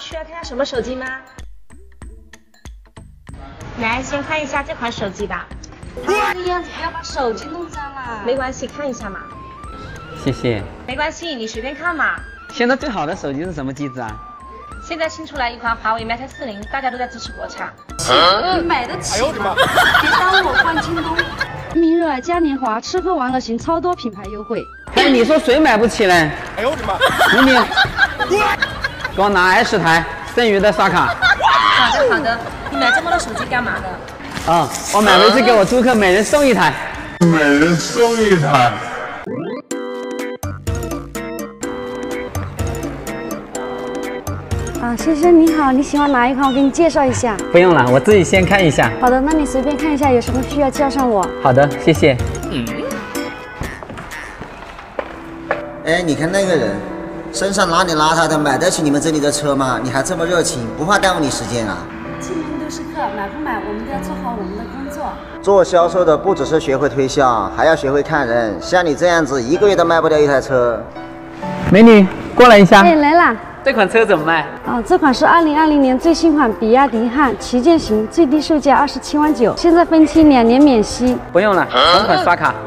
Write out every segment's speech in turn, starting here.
需要看下什么手机吗？来，先看一下这款手机吧。这个样子不要把手机弄脏了。没关系，看一下嘛。 谢谢。 没关系，你随便看嘛。 现在最好的手机是什么机子啊？ 现在新出来一款华为 Mate 40，大家都在支持国产。 你买得起吗？别耽误我逛京东。明日嘉年华吃喝玩乐行超多品牌优惠。 哎，你说谁买不起呢？ 哎呦我的妈！ 明明，给我拿20台，剩余的刷卡。 好的好的，你买这么多手机干嘛的？ 啊、我买回去给我租客每人送一台。 每人送一台。 啊，先生你好，你喜欢哪一款？我给你介绍一下。 不用了，我自己先看一下。 好的，那你随便看一下，有什么需要叫上我。 好的，谢谢。 哎，你看那个人，身上邋里邋遢的，买得起你们这里的车吗？你还这么热情，不怕耽误你时间啊？ 进门都是客，买不买我们都要做好我们的工作。 做销售的不只是学会推销，还要学会看人。像你这样子，一个月都卖不掉一台车。 美女，过来一下。 哎，来啦。 这款车怎么卖？ 啊，这款是2020年最新款比亚迪汉旗舰型，最低售价27万9，现在分期2年免息。 不用了，同款刷卡。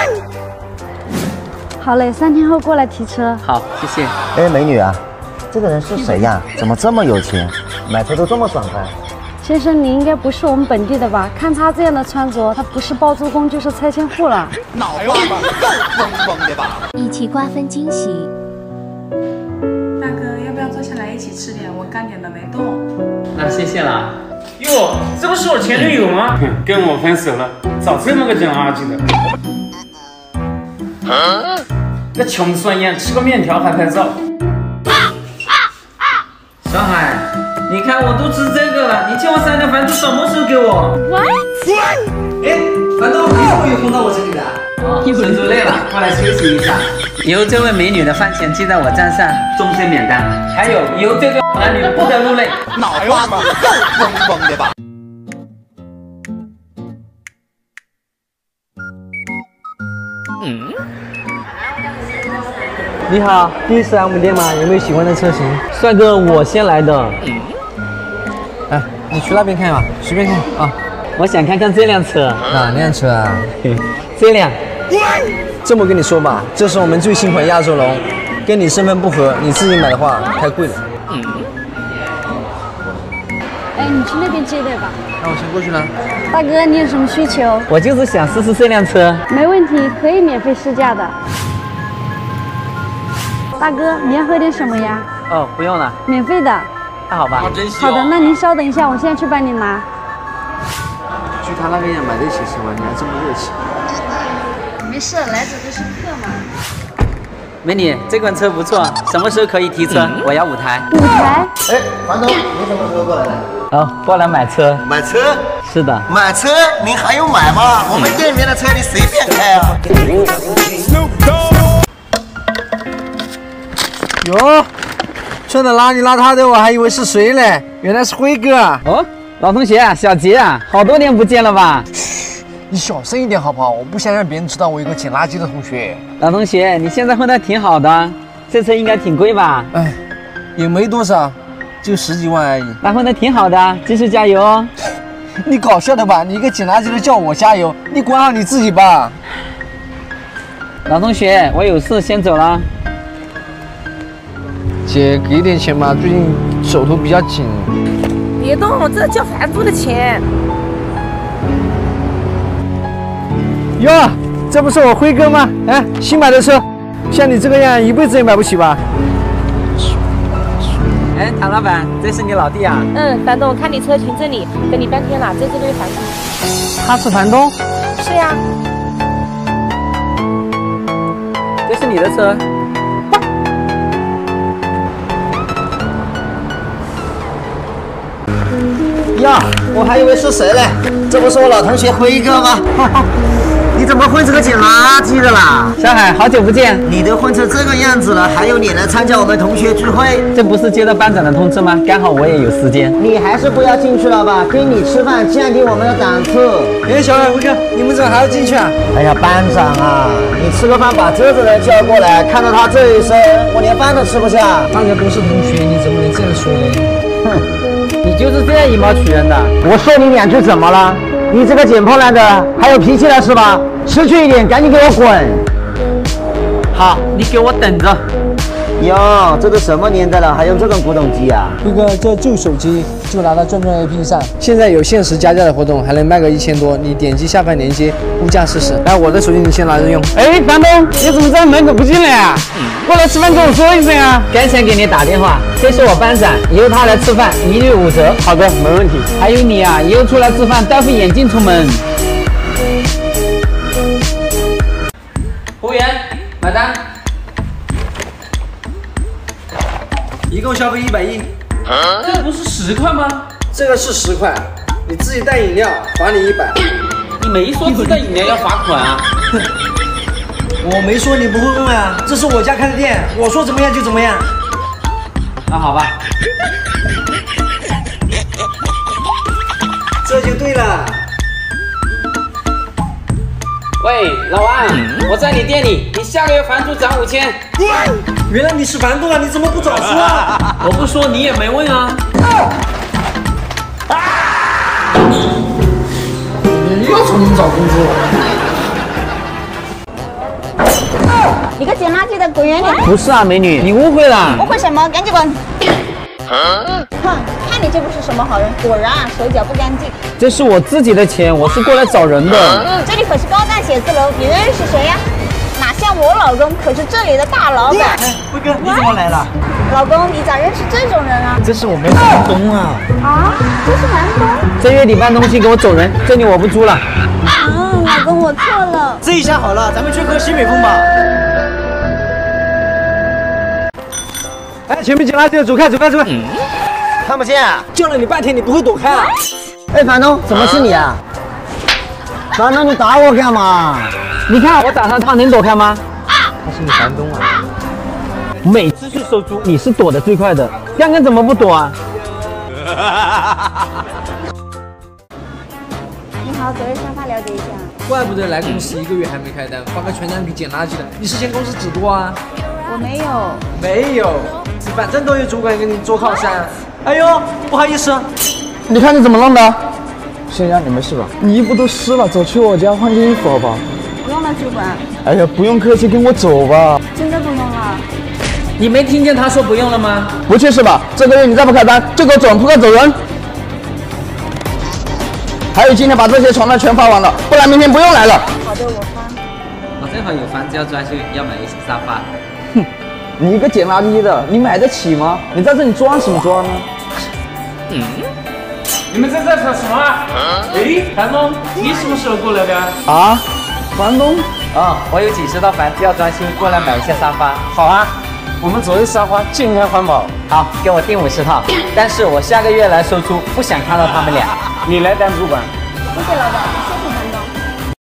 好嘞，3天后过来提车。 好，谢谢。 哎，美女啊，这个人是谁呀？怎么这么有钱？买车都这么爽快？ 先生，你应该不是我们本地的吧？看他这样的穿着，他不是包租公就是拆迁户了。 脑瓜子够疯疯的吧？ 一起瓜分惊喜。 大哥，要不要坐下来一起吃点？我刚点的没动。 那谢谢了。 哟，这不是我前女友吗？跟我分手了，找这么个捡垃圾的。那穷酸样，吃个面条还拍照。小海，你看我都吃这个了，你欠我3条房租什么时候给我 ？What？ 哎，房东，你怎么又碰到我这里了？ 哦，孙主累了，过来休息一下。以后这位美女的饭钱记在我账上，终身免单。还有，以后这对男女不得入内。 脑瓜子够疯疯的吧？ 你好，第一次来我们店吗？有没有喜欢的车型？帅哥，我先来的。哎，你去那边看吧，随便看啊。 我想看看这辆车。 哪辆车啊？ 这辆。 这么跟你说吧，这是我们最新款亚洲龙，跟你身份不合，你自己买的话太贵了。 哎，你去那边接待吧。 那我先过去了。 大哥，你有什么需求？ 我就是想试试这辆车。 没问题，可以免费试驾的。大哥，你要喝点什么呀？ 哦，不用了， 免费的。 那好吧。 好的，那您稍等一下，我现在去帮你拿。 去他那边也买得起是吧？你还这么热情。 没事，来者就是客嘛。 美女，这款车不错，什么时候可以提车？我要5台。 5台？ 哎，房东，你什么时候过来的？ 哦，过来买车。 买车？ 是的。 买车？您还用买吗？我们店里面的车你随便开啊。 哟，穿得邋里邋遢的，我还以为是谁嘞，原来是辉哥啊！ 哦，老同学啊，小杰啊，好多年不见了吧？ 嘘，你小声一点好不好？我不想让别人知道我有个捡垃圾的同学。 老同学，你现在混得挺好的，这车应该挺贵吧？ 哎，也没多少，就10几万而已。 那混得挺好的，继续加油哦！ 你搞笑的吧？你一个捡垃圾的叫我加油，你管好你自己吧。 老同学，我有事先走了。 姐，给点钱吧，最近手头比较紧。 别动，这交房租的钱。 哟，这不是我辉哥吗？哎，新买的车，像你这个样，一辈子也买不起吧？ 哎，唐老板，这是你老弟啊？ 房东，看你车停这里，等你半天了，这个月房租。 他是房东？ 是呀。 这是你的车。 呀，我还以为是谁嘞，这不是我老同学辉哥吗？你怎么混成个捡垃圾的啦？ 小海，好久不见！ 你都混成这个样子了，还有脸来参加我们同学聚会？ 这不是接到班长的通知吗？刚好我也有时间。 你还是不要进去了吧，跟你吃饭降低我们的档次。 哎，小海、辉哥，你们怎么还要进去啊？ 哎呀，班长啊，你吃个饭把这个人叫过来，看到他这一身，我连饭都吃不下。 大家都是同学，你怎么能这样说呢？ 你就是这样以貌取人的？ 我说你2句怎么了？你这个捡破烂的还有脾气了是吧？识趣一点，赶紧给我滚！ 好，你给我等着。 哟，这都什么年代了，还用这种古董机啊？ 辉哥，这旧手机就拿到转转 APP 上，现在有限时加价的活动，还能卖个1000多。你点击下方链接，物价试试。来，我的手机你先拿着用。哎，房东，你怎么在门口不进来啊？过来吃饭跟我说一声啊！刚才给你打电话，这是我班长，以后他来吃饭一律5折。好的，没问题。还有你啊，以后出来吃饭戴副眼镜出门。 服务员，买单。 一共消费110。 这不是10块吗？ 这个是10块，你自己带饮料罚你100。 你没说自带饮料要罚款啊？ 我没说你不会问啊，这是我家开的店，我说怎么样就怎么样。 那好吧。 这就对了。 喂，老王，我在你店里，你下个月房租涨5000。 原来你是房东啊，你怎么不早说啊？ 我不说你也没问啊。 你又重新找工作。 你个捡垃圾的，滚远点！ 不是啊，美女，你误会了。 误会什么？赶紧滚！哼，看你就不是什么好人，果然啊，手脚不干净。 这是我自己的钱，我是过来找人的。 这里可是高档写字楼，你认识谁呀？哪像我老公，可是这里的大老板。 辉哥，你怎么来了？ 老公，你咋认识这种人啊？ 这是我们房东啊。 啊，这是房东？ 这月底搬东西给我走人，这里我不租了。 老公，我错了。 这一下好了，咱们去喝西北风吧。哎，前面捡垃圾的，走开，走开，走开！ 看不见啊！ 叫了你半天，你不会躲开啊？ 哎，房东，怎么是你啊？房东，你打我干嘛？ 你看我打上他能躲开吗？他是你房东啊！每次去收租，你是躲得最快的，刚刚怎么不躲啊？ 你好，昨日沙发了解一下。 怪不得来公司1个月还没开单，发个全单给捡垃圾的。你是嫌公司纸多啊？ 我没有。 没有，反正都有主管给你做靠山。哎呦，不好意思， 你看你怎么弄的？ 先生，你没事吧？你衣服都湿了，走去我家换件衣服好不好？ 不用了，主管。 哎呀，不用客气，跟我走吧。 真的不用了。 你没听见他说不用了吗？ 不去是吧？这个月你再不开单，就给我转铺盖走人。还有今天把这些床单全发完了，不然明天不用来了。 好的，我发。 我正好有房子要装修，要买一些沙发。 哼，你一个捡垃圾的，你买得起吗？你在这里装什么装呢？ 你们在这吵什么啊？哎，房东，你什么时候过来的？ 啊，房东哦，我有几10套房子要装修，过来买一下沙发。 好啊，我们左右沙发健康环保。 好，给我订50套，但是我下个月来收租，不想看到他们俩。 你来当主管。 谢谢老板。